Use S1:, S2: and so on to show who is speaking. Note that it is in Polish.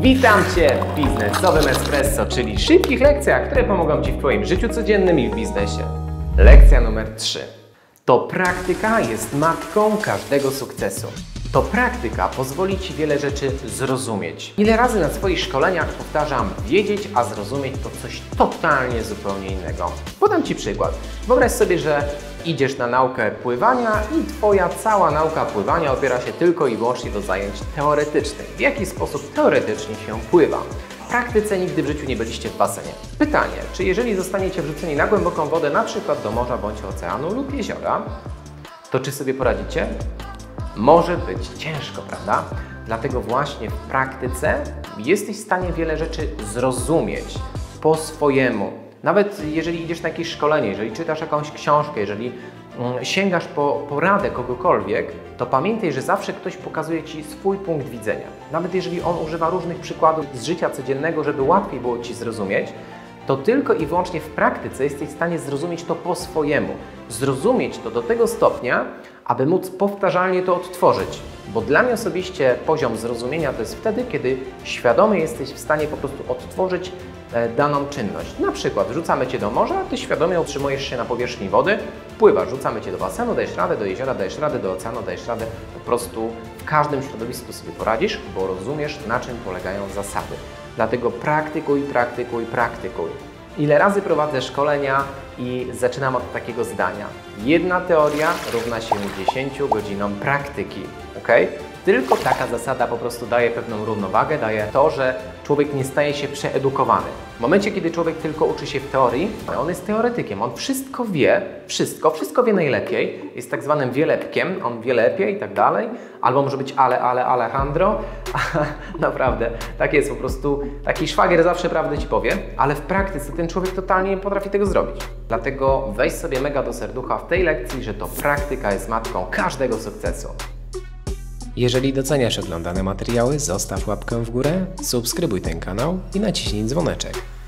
S1: Witam Cię w Biznesowym Espresso, czyli szybkich lekcjach, które pomogą Ci w Twoim życiu codziennym i w biznesie. Lekcja numer 3. To praktyka jest matką każdego sukcesu. To praktyka pozwoli Ci wiele rzeczy zrozumieć. Ile razy na swoich szkoleniach powtarzam, wiedzieć, a zrozumieć to coś totalnie zupełnie innego. Podam Ci przykład. Wyobraź sobie, że idziesz na naukę pływania i Twoja cała nauka pływania opiera się tylko i wyłącznie do zajęć teoretycznych. W jaki sposób teoretycznie się pływa? W praktyce nigdy w życiu nie byliście w basenie. Pytanie, czy jeżeli zostaniecie wrzuceni na głęboką wodę, na przykład do morza bądź oceanu lub jeziora, to czy sobie poradzicie? Może być ciężko, prawda? Dlatego właśnie w praktyce jesteś w stanie wiele rzeczy zrozumieć po swojemu. Nawet jeżeli idziesz na jakieś szkolenie, jeżeli czytasz jakąś książkę, jeżeli sięgasz po poradę kogokolwiek, to pamiętaj, że zawsze ktoś pokazuje Ci swój punkt widzenia. Nawet jeżeli on używa różnych przykładów z życia codziennego, żeby łatwiej było Ci zrozumieć, to tylko i wyłącznie w praktyce jesteś w stanie zrozumieć to po swojemu. Zrozumieć to do tego stopnia, aby móc powtarzalnie to odtworzyć. Bo dla mnie osobiście poziom zrozumienia to jest wtedy, kiedy świadomie jesteś w stanie po prostu odtworzyć daną czynność. Na przykład rzucamy Cię do morza, a Ty świadomie utrzymujesz się na powierzchni wody, pływasz, rzucamy Cię do basenu, dajesz radę, do jeziora dajesz radę, do oceanu dajesz radę. Po prostu w każdym środowisku sobie poradzisz, bo rozumiesz, na czym polegają zasady. Dlatego praktykuj, praktykuj, praktykuj. Ile razy prowadzę szkolenia i zaczynam od takiego zdania. Jedna teoria równa się 10 godzinom praktyki, ok? Tylko taka zasada po prostu daje pewną równowagę, daje to, że człowiek nie staje się przeedukowany. W momencie, kiedy człowiek tylko uczy się w teorii, on jest teoretykiem, on wszystko wie, wszystko wie najlepiej, jest tak zwanym wielepkiem, on wie lepiej i tak dalej, albo może być Alejandro, naprawdę, tak jest po prostu, taki szwagier zawsze prawdę Ci powie, ale w praktyce ten człowiek totalnie nie potrafi tego zrobić. Dlatego weź sobie mega do serducha w tej lekcji, że to praktyka jest matką każdego sukcesu.
S2: Jeżeli doceniasz oglądane materiały, zostaw łapkę w górę, subskrybuj ten kanał i naciśnij dzwoneczek.